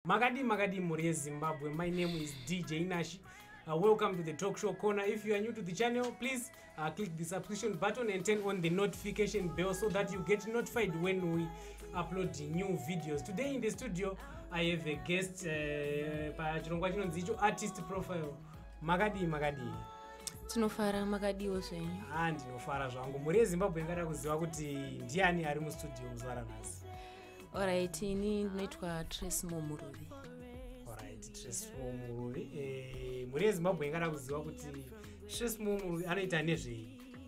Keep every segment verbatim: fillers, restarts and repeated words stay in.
Magadi Magadi Muri Zimbabwe. My name is D J Nashi. Uh, welcome to the Talk Show Corner. If you are new to the channel, please uh, click the subscription button and turn on the notification bell so that you get notified when we upload new videos. Today in the studio, I have a guest, uh, artist profile. Magadi Magadi. Tinofara Magadi oswenyu. Ah, ndinofara zvangu. Muri Zimbabwe ngada kuziva kuti ndiani ari mu studio muzvara nhasi. Alright, ini ndinoitwa Trace Momuruvi. Alright, Trace Momuruvi. Eh, muri Zimbabwe ngada kuziva kuti Trace Momuruvi anoita nezvei?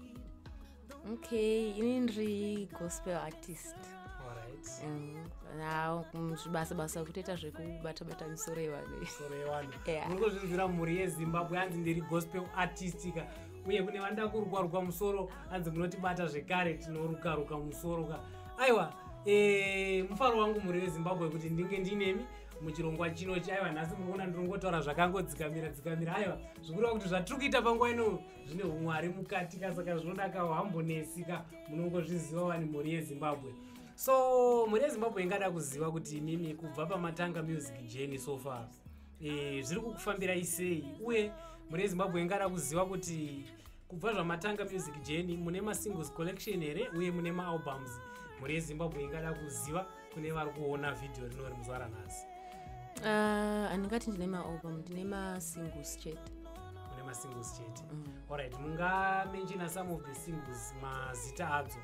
Okay, ini ndiri gospel artist. Alright. Mm, now kumzvibasa basa kutoita zvekubata bata misoro yevanhu. Misoro yevanhu. Yeah. Muri kuzvinzira muri yeZimbabwe anzi ndiri gospel artist ka. Uye kune vanda kurukwa rukwa musoro anzi munotibata zvekare tinoruka ruka musoro ka. Aiwa, eh mufaro wangu muri weZimbabwe kuti ndinge ndinemi muchirongwa chino chaiwa nhasi muona ndirongotaura zvakangodzikamira dzikamira aiwa zvikureva kuti zvatiri kuita panguva ino zvine umwari mukati ka saka zvinodaka hambonesika munongozviziva wani muri yeZimbabwe. So muri yeZimbabwe ingada kuziva kuti mimi kubva pamatanga music journey so far eh zviri kukufambira isei uye muri yeZimbabwe ingada kuziva kuti kubva zvamatanga music journey mune ma singles collection here uye mune ma albums. Muri yeZimbabwe ingada kuziva kune vari kuona video rinori muzvara nhasi. Uh, andingati ndine ma album, ndine ma singles chete. Mune ma singles chete. Mm. Alright, munga mention some of the singles mazita adzo.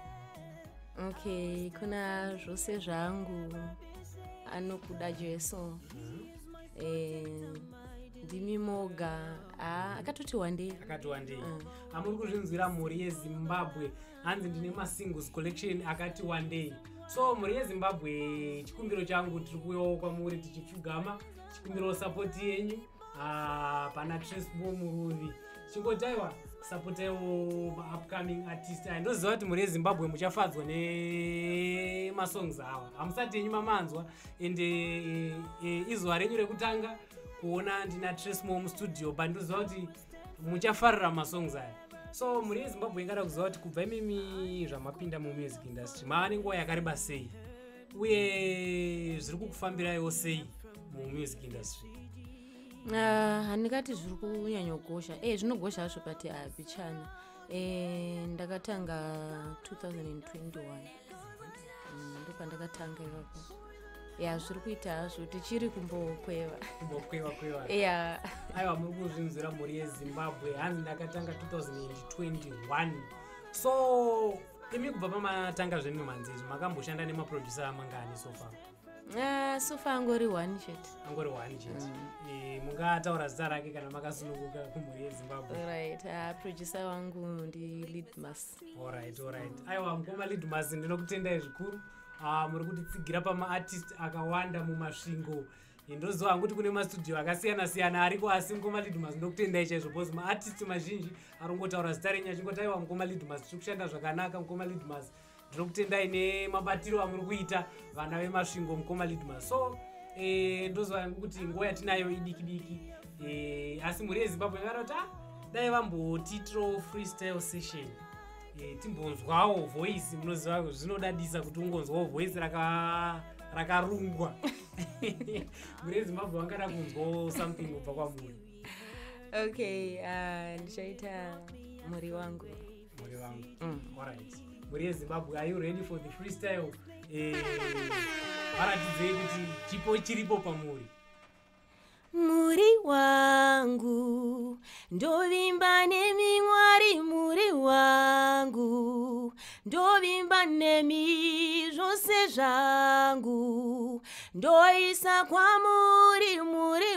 Okay, kuna zvose zvangu anokuda Jesu. Mhm. Eh ndimi moga. Ah, akatoti one day. Akati one day. Mm. Amuri kuzvinzwira muri yeZimbabwe hanzi ndine ma singles collection akati one day. So muri yeZimbabwe chikumbiro changu tiri kuuyawo kwamuri tichipfugama chikumbiro support yenyu ah pana Trace Momuruvi. Chingotaiwa supportaiwo ma upcoming artist. Ndoziva kuti muri yeZimbabwe muchafadzwa ne ma songs awa. Hamusati yenyu mamanzwa ende izuva renyu rekutanga kuona ndina Trace Mo mu studio but ndoziva kuti muchafarira ma songs aya. So muri yeZimbabwe ingada kuziva kuti kubva imimi zvamapinda mu music industry maane nguva yakareba sei uye zviri kukufambiraiwo sei mu music industry. Ah, handikati zviri kunyanyogosha. Eh zvinogosha zvo but hapichana. Eh ndakatanga twenty twenty-one. Mm, ndipo ndakatanga ipapo. Yeah, zviri kuita hazvo tichiri kumbokweva. Kumbokweva kweva. Yeah. Aiwa muri kuzvinzwira muri yeZimbabwe hanzi ndakatanga twenty twenty-one. So imi kubva pamatanga zvenyu manzizvi makamboshanda nemaproducer amangani so far? Ah, so far angori one chete. Angori one chete. Eh mungataura zita rake kana makasununguka kumuri yeZimbabwe. Alright, uh, producer wangu ndi Lidmas. Alright, alright. Aiwa mukoma Lidmas ndinokutendai zvikuru. Ah muri kutitsigira pama artist akawanda mumasvingo. Ndoziva kuti kune mastudio akasiyana siyana ariko asi mukoma Lidmas ndokutendai chaizvo because ma artist mazhinji arongotaura zita renyu achingotaiwa mukoma Lidmas tiri kushanda zvakanaka mukoma Lidmas. Ndokutendai nemabatiro amuri kuita vana vemasvingo mukoma Lidmas. So eh ndoziva kuti nguva yatinayo idiki diki eh asi muri yeZimbabwe ngarota dai vambotitro freestyle session. Eh timbonzwawo voice munoziva zvinodadisa kuti ungonzwawo voice raka rakarungwa. Muri yeZimbabwe wangada kunzwawo something kubva kwamuri. Okay, uh ndichaita muri wangu. Muri wangu. Mm. Alright. Muri yeZimbabwe, are you ready for the freestyle? Eh varatidzei kuti chipo chiripo pamuri. Muri wangu ndovimba nemi Mwari, muri wangu ndovimba nemi zvose zvangu ndoisa kwamuri, muri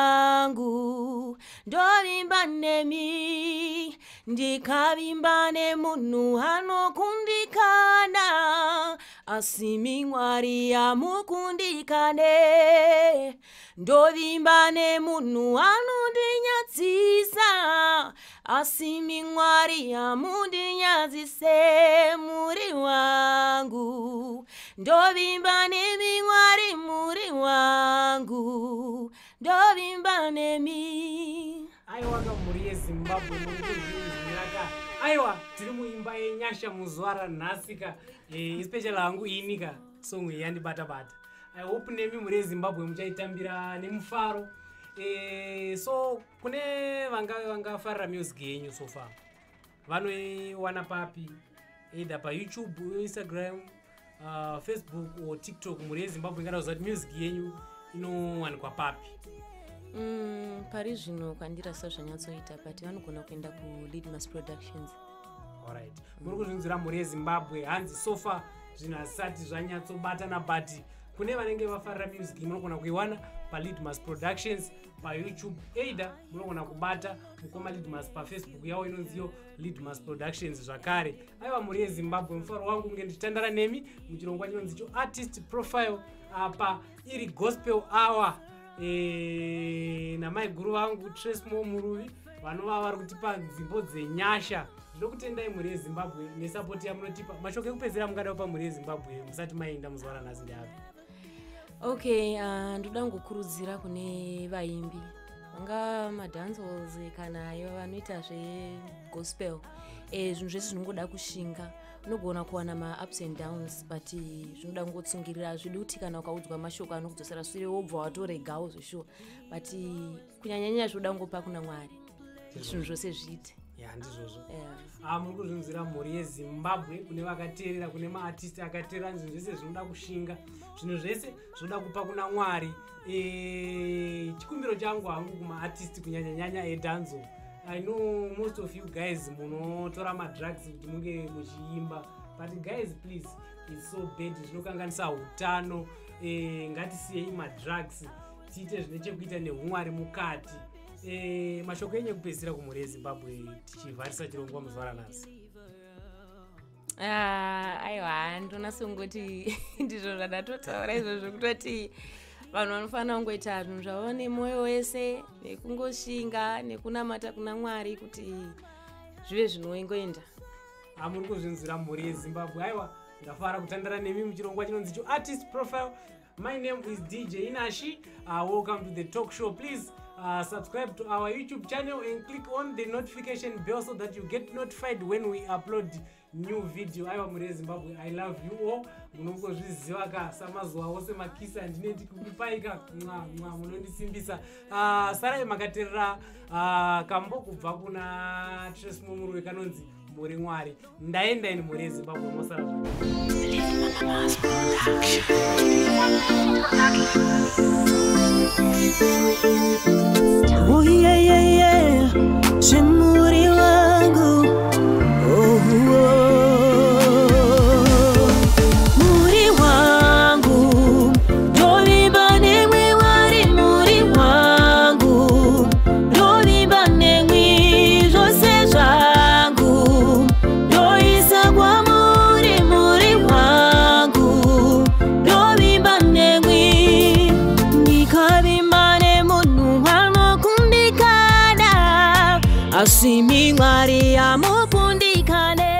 wangu ndovimba nemi ndikavimba nemunhu anokundikana asi Mwari amukundikane. Ndovimba nemunhu anondinyatsisa asi Mwari amundinyadzise. Muri wangu ndovimba nemi Mwari, muri wangu ndovimba nemi. Aiwa muri yeZimbabwe muri kuzvinaka. Aiwa tiri muimba yenyasha muzuva ranhasi ka eh especially hangu inika song yandibata bata. I hope nemi muri Zimbabwe muchaitambira nemufaro. Eh, so kune vanga vanga farira music yenyu so far. Vanoiwana papi? Either pa YouTube, Instagram, uh, Facebook or TikTok muri Zimbabwe ngada kuti music yenyu inowanikwa papi? Mm, pari zvino kwandirasa zvanyatsoita but vanogona kuenda ku Litmus Productions. Alright. Muri kuzvinzira muri Zimbabwe hanzi so far zvino asati zvanyatsobatana but kune vanenge vafarira music munogona kuiwana pa Litmus Productions pa YouTube, either munogona kubata mukoma Litmus pa Facebook yawo inonziyo Litmus Productions zvakare. Aiwa muri Zimbabwe mufaro wangu nge nditandara nemi muchirongwa chinonzicho artist profile apa iri gospel hour. Eh, na mai guru wangu Trace Mo Muruvi vanova vari kutipa nzimbo dzenyasha. Ndokutendai muri Zimbabwe nesupport yamunotipa. Mashoko ekupedzera mungada pa muri Zimbabwe musati maenda muzwara nhasi ndapi? Okay, uh, ndoda ngokurudzira kune vaimbi vanga madancehall kana ivo vanoita zvegospel. Eh, zvinhu zvese zvinongoda kushinga unogona kuwana ma-ups and downs but zvinoda kungotsungirira zvidi kuti kana ukaudzwa mashoko anokudzosera sure wobva watoregawo zveshuwa but kunyanyanya zvoda ngopa kuna Mwari zvinhu zvose zviite. Ya ndizvozvo. Yeah. Ah, muri kuzvinzira mhuri yeZimbabwe kune vakateerera kune maartist akateerera zvinhu zvese zvinoda kushinga zvinhu zvese zvinoda kupa kuna Mwari. Eh, chikumbiro changu hangu kumaartist kunyanyanyanya edanzo. I know most of you guys munotora madrugs kuti munge muchiimba but guys please it's so bad zvinokanganisa utano. Eh, ngatisiyei madrugs tiite zvine chekuita neumwari mukati. Eh, mashoko enye kupedzisira kumhuri yeZimbabwe tichivharisa chirongwa muzvara nhasi. Ah, aiwa ndonasongoti ndizvo zvandatotaura izvozvo kutoti vanhu vanofanira kungoita zvinhu zvavo nemwoyo wese nekungoshinga nekunamata kuna Mwari kuti zvive zvinoingoenda. Ah, muri kuzvinzira mhuri yeZimbabwe. Aiwa ndafara kutandara nemi muchirongwa chinonzicho artist profile. My name is D J Inashi. Uh, welcome to the talk show. Please uh, subscribe to our YouTube channel and click on the notification bell so that you get notified when we upload new video. Aiwa muri yeZimbabwe, I love you all. Munongozviziva ka samazuva ose makisa ndineti kukupaika mwa mwa munondisimbisa. Uh, sarai makateerera uh, kambo kubva kuna Trace Mo Muruvi kanonzi muri Mwari. Ndaenda ini muri yeZimbabwe mosara oh yeah yeah yeah shimuri wangu oh, oh. Muri wangu dovimba nemwe Mwari muri wangu dovimba nemwe zvose zvangu doisa kwa muri muri wangu dovimba nemwe ndikavimba nemunhu anokundikana asi Mwari amukundikane.